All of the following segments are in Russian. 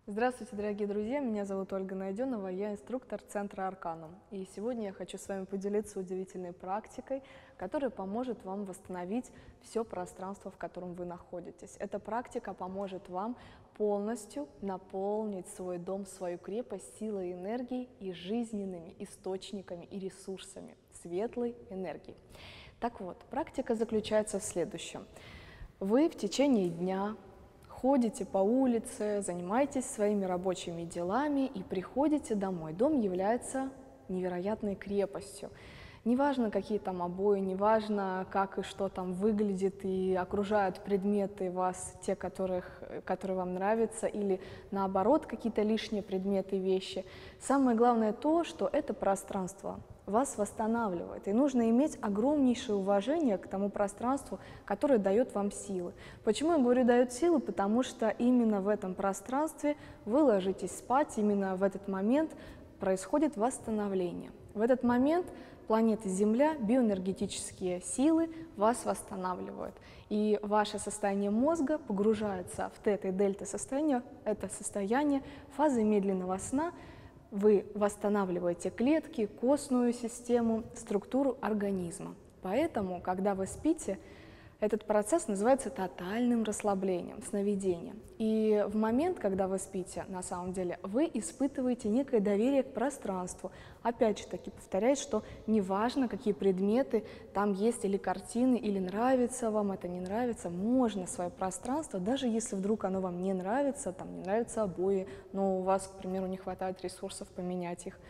Здравствуйте, дорогие друзья! Меня зовут Ольга Найденова, я инструктор Центра Арканум. И сегодня я хочу с вами поделиться удивительной практикой, которая поможет вам восстановить все пространство, в котором вы находитесь. Эта практика поможет вам полностью наполнить свой дом, свою крепость силой энергии и жизненными источниками и ресурсами светлой энергии. Так вот, практика заключается в следующем. Вы в течение дня ходите по улице, занимаетесь своими рабочими делами и приходите домой. Дом является невероятной крепостью. Неважно, какие там обои, неважно, как и что там выглядит, и окружают предметы вас, те, которые вам нравятся, или наоборот, какие-то лишние предметы, вещи. Самое главное то, что это пространство вас восстанавливает. И нужно иметь огромнейшее уважение к тому пространству, которое дает вам силы. Почему я говорю дает силы? Потому что именно в этом пространстве вы ложитесь спать, именно в этот момент происходит восстановление. В этот момент планета Земля, биоэнергетические силы вас восстанавливают. И ваше состояние мозга погружается в тета- и дельта-состояние, это состояние фазы медленного сна. Вы восстанавливаете клетки, костную систему, структуру организма. Поэтому, когда вы спите, этот процесс называется тотальным расслаблением, сновидением. И в момент, когда вы спите, на самом деле, вы испытываете некое доверие к пространству. Опять же таки повторяюсь, что неважно, какие предметы там есть, или картины, или нравится вам это, не нравится, можно свое пространство, даже если вдруг оно вам не нравится, там не нравятся обои, но у вас, к примеру, не хватает ресурсов поменять их,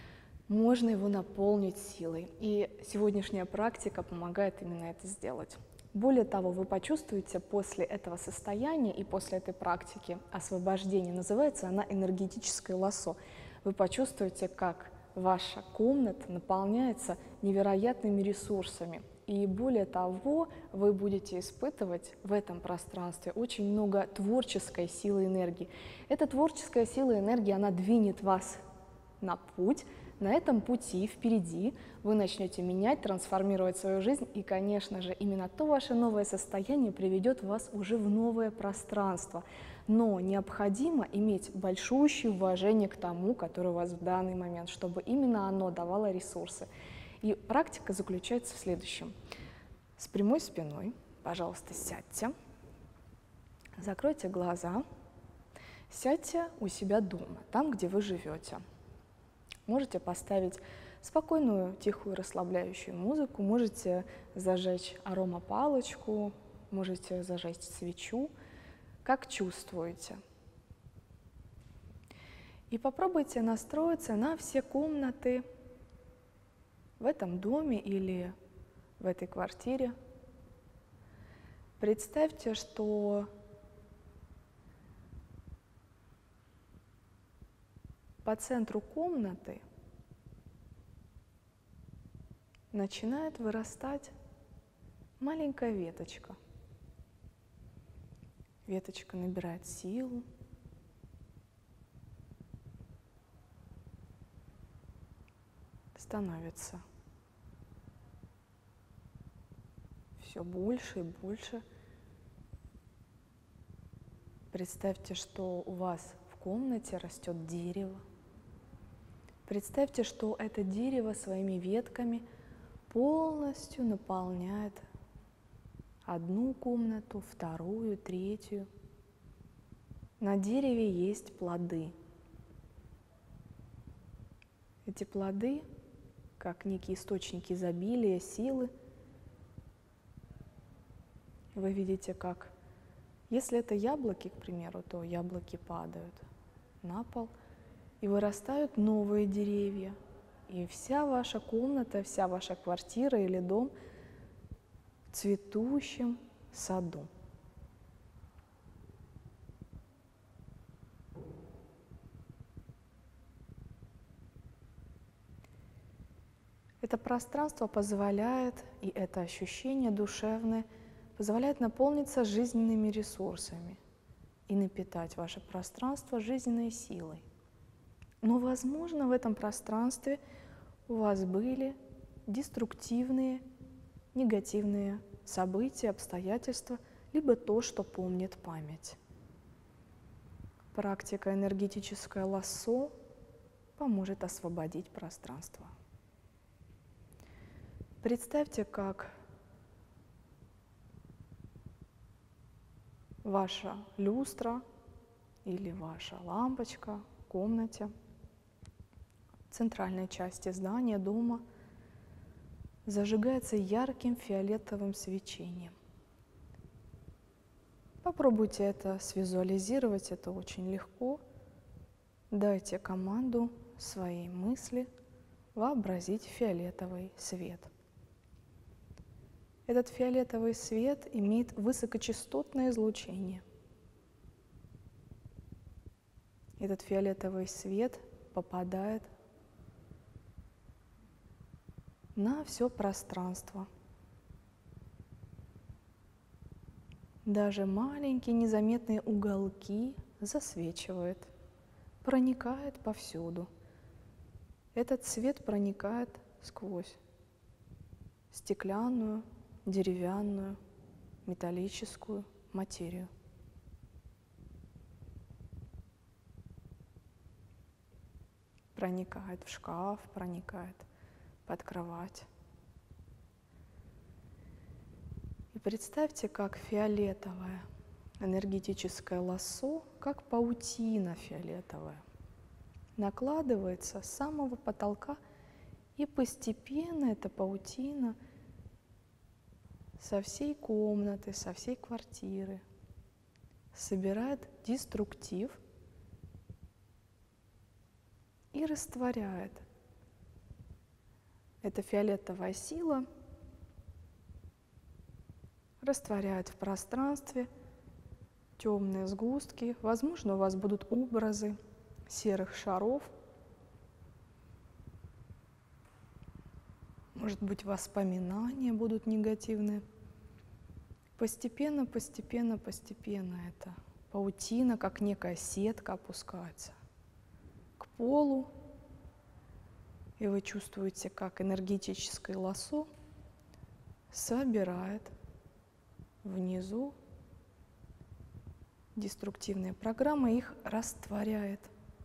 можно его наполнить силой. И сегодняшняя практика помогает именно это сделать. Более того, вы почувствуете после этого состояния и после этой практики освобождения, называется она энергетическое лассо, вы почувствуете, как ваша комната наполняется невероятными ресурсами. И более того, вы будете испытывать в этом пространстве очень много творческой силы энергии. Эта творческая сила энергии, она двинет вас на путь. На этом пути впереди вы начнете менять, трансформировать свою жизнь, и, конечно же, именно то ваше новое состояние приведет вас уже в новое пространство. Но необходимо иметь большущее уважение к тому, который у вас в данный момент, чтобы именно оно давало ресурсы. И практика заключается в следующем. С прямой спиной, пожалуйста, сядьте, закройте глаза, сядьте у себя дома, там, где вы живете. Можете поставить спокойную, тихую, расслабляющую музыку, можете зажечь аромапалочку, можете зажечь свечу, как чувствуете. И попробуйте настроиться на все комнаты в этом доме или в этой квартире. Представьте, что по центру комнаты начинает вырастать маленькая веточка. Веточка набирает силу, становится все больше и больше. Представьте, что у вас в комнате растет дерево. Представьте, что это дерево своими ветками полностью наполняет одну комнату, вторую, третью. На дереве есть плоды. Эти плоды, как некие источники изобилия, силы, вы видите, как, если это яблоки, к примеру, то яблоки падают на пол, и вырастают новые деревья. И вся ваша комната, вся ваша квартира или дом в цветущем саду. Это пространство позволяет, и это ощущение душевное, позволяет наполниться жизненными ресурсами и напитать ваше пространство жизненной силой. Но, возможно, в этом пространстве у вас были деструктивные, негативные события, обстоятельства, либо то, что помнит память. практика энергетическое лассо поможет освободить пространство. Представьте, как ваша люстра или ваша лампочка в комнате, в центральной части здания, дома, зажигается ярким фиолетовым свечением. Попробуйте это свизуализировать, это очень легко. Дайте команду своей мысли вообразить фиолетовый свет. Этот фиолетовый свет имеет высокочастотное излучение. Этот фиолетовый свет попадает на все пространство. Даже маленькие незаметные уголки засвечивает, проникает повсюду. Этот свет проникает сквозь стеклянную, деревянную, металлическую материю. Проникает в шкаф, проникает под кровать. И представьте, как фиолетовое энергетическое лассо, как паутина фиолетовая, накладывается с самого потолка, и постепенно эта паутина со всей комнаты, со всей квартиры собирает деструктив и растворяет. Эта фиолетовая сила растворяет в пространстве темные сгустки. Возможно, у вас будут образы серых шаров, может быть, воспоминания будут негативные. Постепенно, постепенно, постепенно эта паутина, как некая сетка, опускается к полу, и вы чувствуете, как энергетическое лассо собирает внизу деструктивные программы, их растворяет.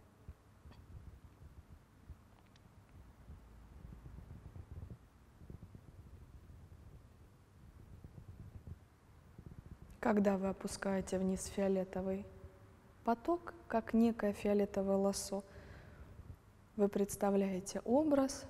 Когда вы опускаете вниз фиолетовый поток, как некое фиолетовое лассо, вы представляете образ,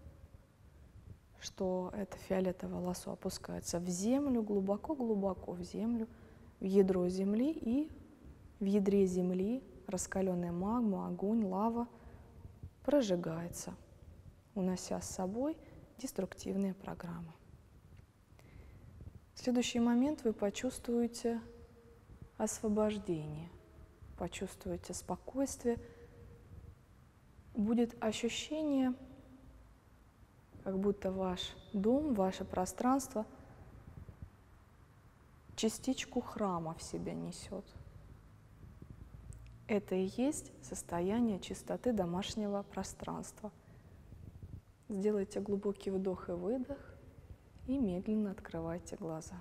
что это фиолетовое лассо опускается в землю, глубоко-глубоко в землю, в ядро Земли, и в ядре Земли раскаленная магма, огонь, лава прожигается, унося с собой деструктивные программы. В следующий момент вы почувствуете освобождение, почувствуете спокойствие. Будет ощущение, как будто ваш дом, ваше пространство частичку храма в себе несет. Это и есть состояние чистоты домашнего пространства. Сделайте глубокий вдох и выдох и медленно открывайте глаза.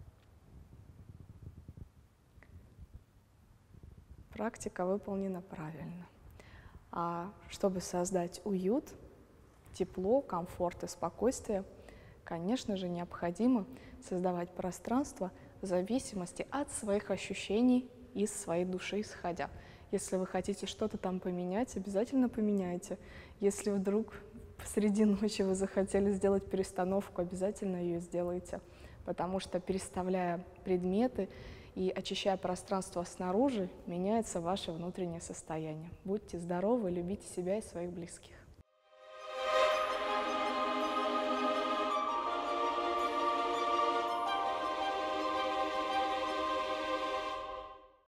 Практика выполнена правильно. А чтобы создать уют, тепло, комфорт и спокойствие, конечно же, необходимо создавать пространство в зависимости от своих ощущений из своей души исходя. Если вы хотите что-то там поменять, обязательно поменяйте. Если вдруг посреди ночи вы захотели сделать перестановку, обязательно ее сделайте, потому что, переставляя предметы и очищая пространство снаружи, меняется ваше внутреннее состояние. Будьте здоровы, любите себя и своих близких.